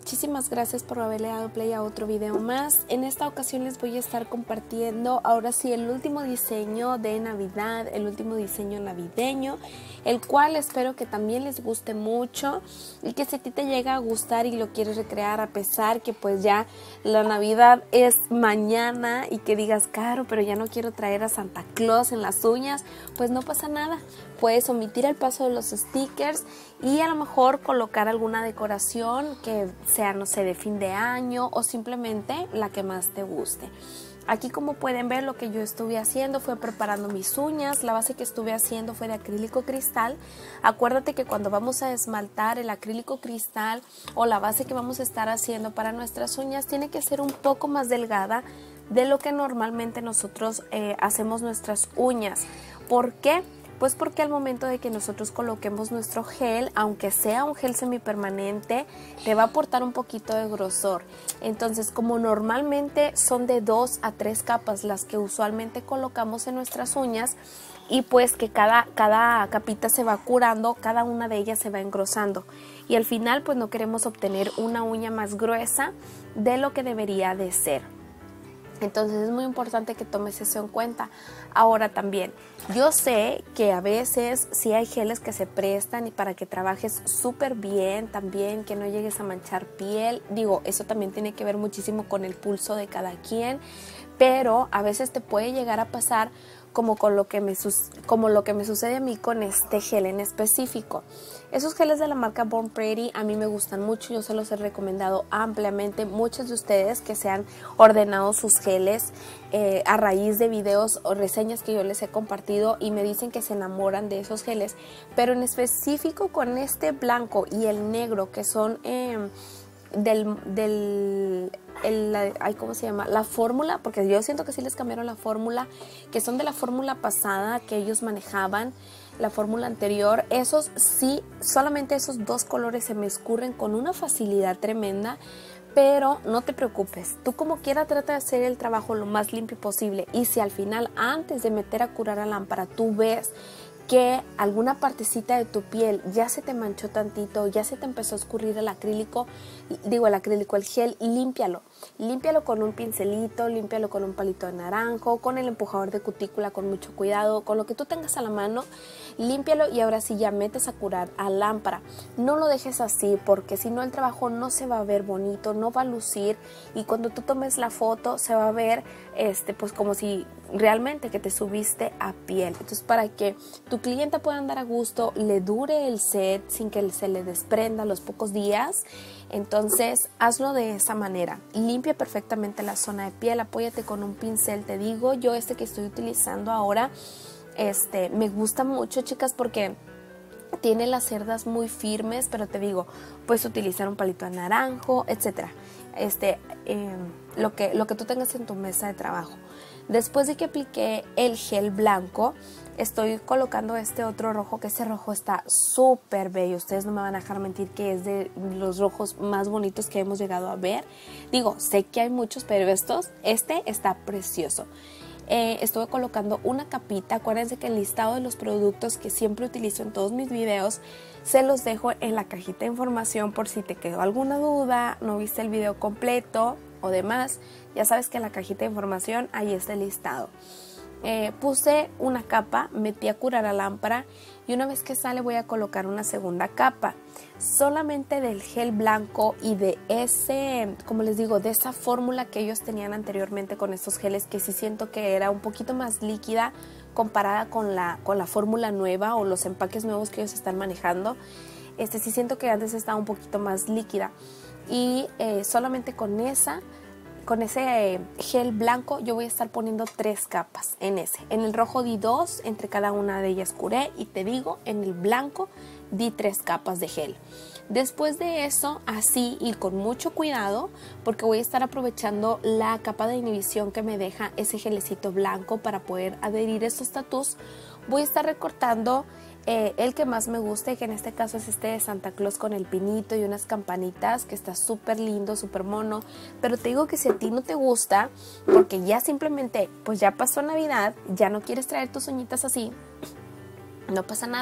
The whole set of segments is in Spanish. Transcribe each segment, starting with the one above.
muchísimas gracias por haberle dado play a otro video más. En esta ocasión les voy a estar compartiendo ahora sí el último diseño de Navidad, el último diseño navideño, el cual espero que también les guste mucho y que si a ti te llega a gustar y lo quieres recrear, a pesar que pues ya la Navidad es mañana y que digas, Caro, pero ya no quiero traer a Santa Claus en las uñas, pues no pasa nada. Puedes omitir el paso de los stickers y a lo mejor colocar alguna decoración que sea, no sé, de fin de año o simplemente la que más te guste. Aquí, como pueden ver, lo que yo estuve haciendo fue preparando mis uñas. La base que estuve haciendo fue de acrílico cristal. Acuérdate que cuando vamos a esmaltar el acrílico cristal o la base que vamos a estar haciendo para nuestras uñas tiene que ser un poco más delgada de lo que normalmente nosotros hacemos nuestras uñas. ¿Por qué? Pues porque al momento de que nosotros coloquemos nuestro gel, aunque sea un gel semipermanente, te va a aportar un poquito de grosor. Entonces, como normalmente son de 2 a 3 capas las que usualmente colocamos en nuestras uñas, y pues que cada capita se va curando, cada una de ellas se va engrosando. Y al final pues no queremos obtener una uña más gruesa de lo que debería de ser. Entonces es muy importante que tomes eso en cuenta. Ahora también, yo sé que a veces sí hay geles que se prestan y para que trabajes súper bien también, que no llegues a manchar piel. Digo, eso también tiene que ver muchísimo con el pulso de cada quien, pero a veces te puede llegar a pasar como lo que me sucede a mí con este gel en específico. Esos geles de la marca Born Pretty a mí me gustan mucho, yo se los he recomendado ampliamente. Muchos de ustedes que se han ordenado sus geles a raíz de videos o reseñas que yo les he compartido y me dicen que se enamoran de esos geles, pero en específico con este blanco y el negro, que son ¿cómo se llama? La fórmula, porque yo siento que sí les cambiaron la fórmula, que son de la fórmula pasada que ellos manejaban, la fórmula anterior. Esos sí, solamente esos dos colores se me escurren con una facilidad tremenda, pero no te preocupes, tú como quiera trata de hacer el trabajo lo más limpio posible, y si al final, antes de meter a curar a lámpara, tú ves que alguna partecita de tu piel ya se te manchó tantito, ya se te empezó a escurrir el gel, límpialo con un pincelito, límpialo con un palito de naranjo, con el empujador de cutícula con mucho cuidado, con lo que tú tengas a la mano, límpialo y ahora sí ya metes a curar a lámpara. No lo dejes así, porque si no el trabajo no se va a ver bonito, no va a lucir, y cuando tú tomes la foto se va a ver pues como si realmente que te subiste a piel. Entonces, para que tu clienta pueda andar a gusto, le dure el set sin que se le desprenda a los pocos días, entonces hazlo de esa manera. Limpia perfectamente la zona de piel, apóyate con un pincel. Te digo, yo que estoy utilizando ahora, me gusta mucho, chicas, porque tiene las cerdas muy firmes, pero te digo, puedes utilizar un palito de naranjo, etcétera. Lo que tú tengas en tu mesa de trabajo. Después de que apliqué el gel blanco, estoy colocando este otro rojo, que ese rojo está súper bello. Ustedes no me van a dejar mentir que es de los rojos más bonitos que hemos llegado a ver. Digo, sé que hay muchos, pero este está precioso. Estuve colocando una capita. Acuérdense que el listado de los productos que siempre utilizo en todos mis videos se los dejo en la cajita de información por si te quedó alguna duda, no viste el video completo o demás. Ya sabes que en la cajita de información ahí está el listado. Puse una capa, metí a curar a lámpara, y una vez que sale voy a colocar una segunda capa solamente del gel blanco y de como les digo, de esa fórmula que ellos tenían anteriormente con estos geles, que sí siento que era un poquito más líquida comparada con la fórmula nueva o los empaques nuevos que ellos están manejando. Sí siento que antes estaba un poquito más líquida, y solamente con ese gel blanco yo voy a estar poniendo 3 capas en el rojo di 2, entre cada una de ellas curé, y te digo, en el blanco di 3 capas de gel. Después de eso, así y con mucho cuidado, porque voy a estar aprovechando la capa de inhibición que me deja ese gelecito blanco para poder adherir estos tatús, voy a estar recortando el que más me guste, que en este caso es este de Santa Claus con el pinito y unas campanitas, que está súper lindo, súper mono. Pero te digo que si a ti no te gusta, porque ya simplemente pues ya pasó Navidad, ya no quieres traer tus uñitas así, no pasa nada.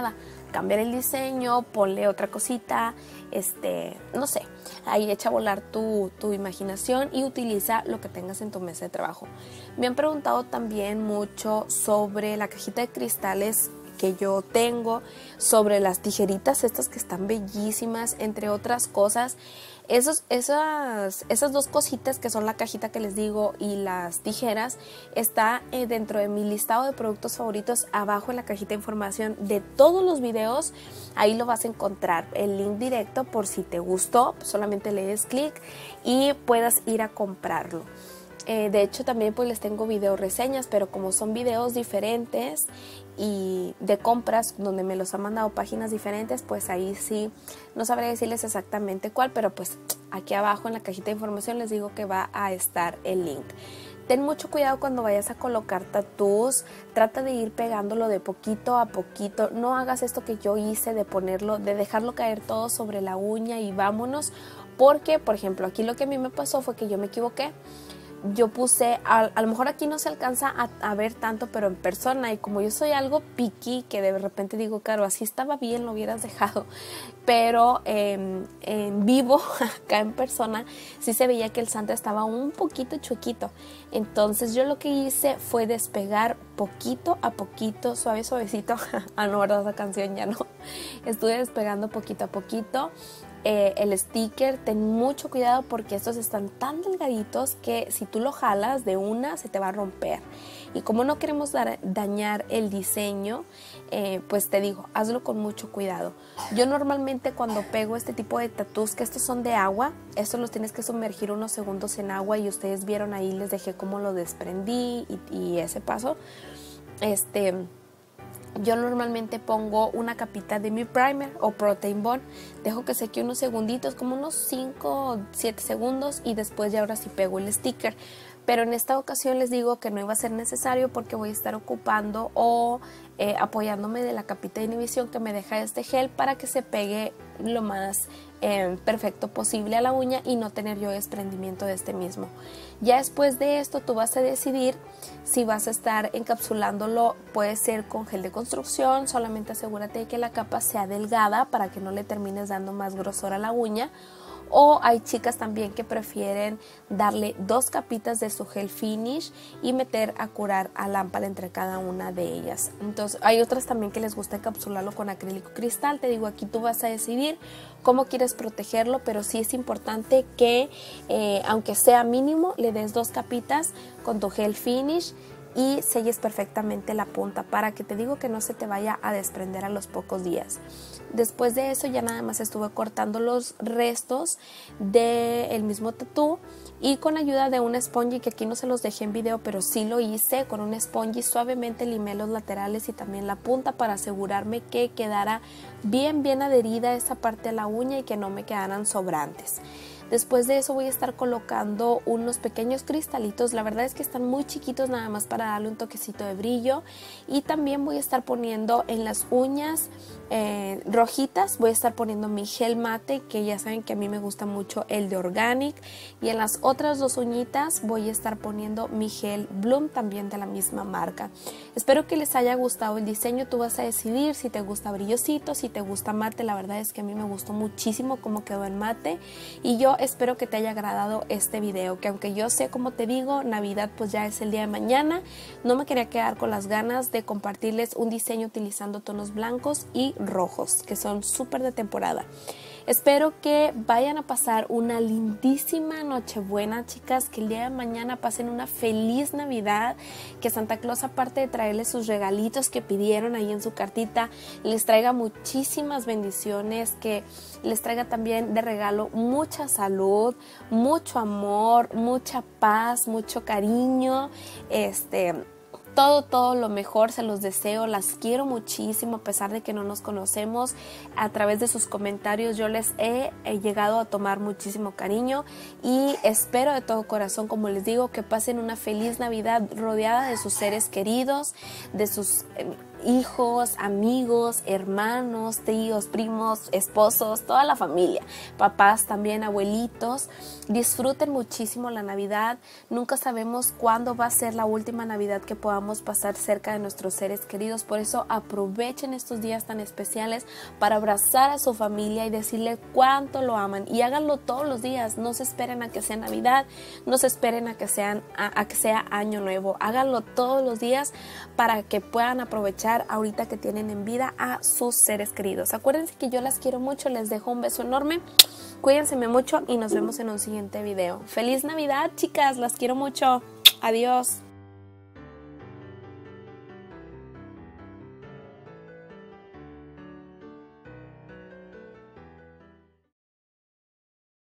cambiar el diseño, ponle otra cosita, no sé, ahí echa a volar tu imaginación y utiliza lo que tengas en tu mesa de trabajo. Me han preguntado también mucho sobre la cajita de cristales que yo tengo, sobre las tijeritas estas que están bellísimas, entre otras cosas. Esas dos cositas que son la cajita que les digo y las tijeras está dentro de mi listado de productos favoritos, abajo en la cajita de información de todos los videos. Ahí lo vas a encontrar el link directo por si te gustó, solamente le des clic y puedas ir a comprarlo. De hecho también pues les tengo video reseñas, pero como son videos diferentes y de compras donde me los han mandado páginas diferentes, pues ahí sí no sabré decirles exactamente cuál, pero pues aquí abajo en la cajita de información les digo que va a estar el link. Ten mucho cuidado cuando vayas a colocar tatús, trata de ir pegándolo de poquito a poquito, no hagas esto que yo hice de ponerlo, de dejarlo caer todo sobre la uña y vámonos, porque por ejemplo aquí lo que a mí me pasó fue que yo me equivoqué. Yo puse, a lo mejor aquí no se alcanza a ver tanto, pero en persona, y como yo soy algo picky, que de repente digo, claro, así estaba bien, lo hubieras dejado, pero en vivo, acá en persona, sí se veía que el santo estaba un poquito chuequito. Entonces yo lo que hice fue despegar poquito a poquito, suave, suavecito. No, ¿verdad? Esa canción ya no. Estuve despegando poquito a poquito. El sticker, ten mucho cuidado porque estos están tan delgaditos que si tú lo jalas de una se te va a romper, y como no queremos dañar el diseño, pues te digo, hazlo con mucho cuidado. Yo normalmente cuando pego este tipo de tatús, que estos son de agua, estos los tienes que sumergir unos segundos en agua, y ustedes vieron ahí, les dejé cómo lo desprendí y ese paso. Yo normalmente pongo una capita de mi primer o protein bond, dejo que seque unos segunditos, como unos 5 o 7 segundos, y después ya ahora sí pego el sticker. Pero en esta ocasión les digo que no iba a ser necesario porque voy a estar ocupando o apoyándome de la capita de inhibición que me deja este gel para que se pegue lo más perfecto posible a la uña y no tener yo desprendimiento de este mismo. Ya después de esto tú vas a decidir si vas a estar encapsulándolo, puede ser con gel de construcción, solamente asegúrate de que la capa sea delgada para que no le termines dando más grosor a la uña. O hay chicas también que prefieren darle 2 capitas de su gel finish y meter a curar a lámpara entre cada una de ellas. Entonces hay otras también que les gusta encapsularlo con acrílico cristal. Te digo, aquí tú vas a decidir cómo quieres protegerlo, pero sí es importante que aunque sea mínimo le des 2 capitas con tu gel finish y selles perfectamente la punta para que te digo que no se te vaya a desprender a los pocos días. Después de eso ya nada más estuve cortando los restos del mismo tatú y con ayuda de un spongy, que aquí no se los dejé en video, pero sí lo hice con un spongy, suavemente limé los laterales y también la punta para asegurarme que quedara bien adherida esa parte de la uña y que no me quedaran sobrantes. Después de eso voy a estar colocando unos pequeños cristalitos, la verdad es que están muy chiquitos, nada más para darle un toquecito de brillo, y también voy a estar poniendo en las uñas rojitas, voy a estar poniendo mi gel mate, que ya saben que a mí me gusta mucho el de Organic, y en las otras 2 uñitas voy a estar poniendo mi gel Bloom, también de la misma marca. Espero que les haya gustado el diseño, tú vas a decidir si te gusta brillosito, si te gusta mate. La verdad es que a mí me gustó muchísimo cómo quedó en mate, y yo espero que te haya agradado este video, que aunque yo sé, como te digo, Navidad pues ya es el día de mañana, no me quería quedar con las ganas de compartirles un diseño utilizando tonos blancos y rojos, que son súper de temporada. Espero que vayan a pasar una lindísima Nochebuena, chicas, que el día de mañana pasen una feliz Navidad, que Santa Claus, aparte de traerles sus regalitos que pidieron ahí en su cartita, les traiga muchísimas bendiciones, que les traiga también de regalo mucha salud, mucho amor, mucha paz, mucho cariño, todo lo mejor, se los deseo, las quiero muchísimo, a pesar de que no nos conocemos. A través de sus comentarios yo les he llegado a tomar muchísimo cariño, y espero de todo corazón, como les digo, que pasen una feliz Navidad rodeada de sus seres queridos, de sus hijos, amigos, hermanos, tíos, primos, esposos, toda la familia, papás también, abuelitos. Disfruten muchísimo la Navidad. Nunca sabemos cuándo va a ser la última Navidad que podamos pasar cerca de nuestros seres queridos. Por eso aprovechen estos días tan especiales para abrazar a su familia y decirle cuánto lo aman, y háganlo todos los días. No se esperen a que sea Navidad, no se esperen a que sea Año Nuevo. Háganlo todos los días para que puedan aprovechar ahorita que tienen en vida a sus seres queridos. Acuérdense que yo las quiero mucho, les dejo un beso enorme, cuídense mucho y nos vemos en un siguiente video. ¡Feliz Navidad, chicas! Las quiero mucho. Adiós.